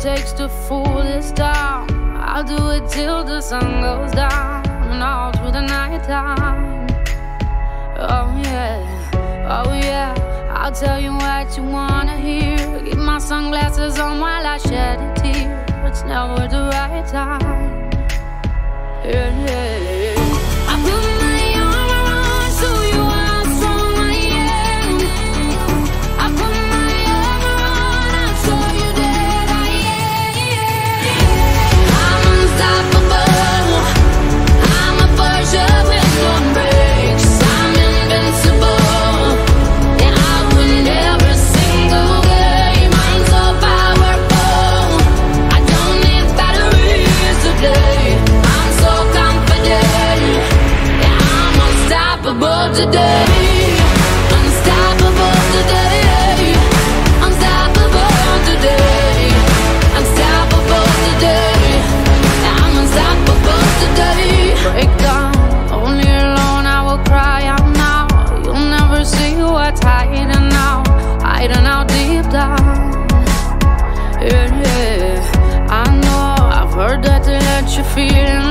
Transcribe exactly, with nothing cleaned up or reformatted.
takes to fool this town. I'll do it till the sun goes down and all through the night time. Oh yeah, oh yeah, I'll tell you what you wanna hear. Keep my sunglasses on while I shed a tear. It's never the right time. Yeah, yeah, yeah. I put my arm around so you are strong I am. I put my arm around, I show you that I am. I'm unstoppable. I'm a Porsche with no brakes. I'm invincible. And I win every single game. I'm so powerful. I don't need batteries today. I'm so confident. Yeah, I'm unstoppable today. Unstoppable today. Unstoppable today. Unstoppable today. Yeah, I'm unstoppable today. Break down, only alone I will cry out now. You'll never see what's hiding out, hiding out deep down. Yeah, yeah, I know, I've heard that they let you feel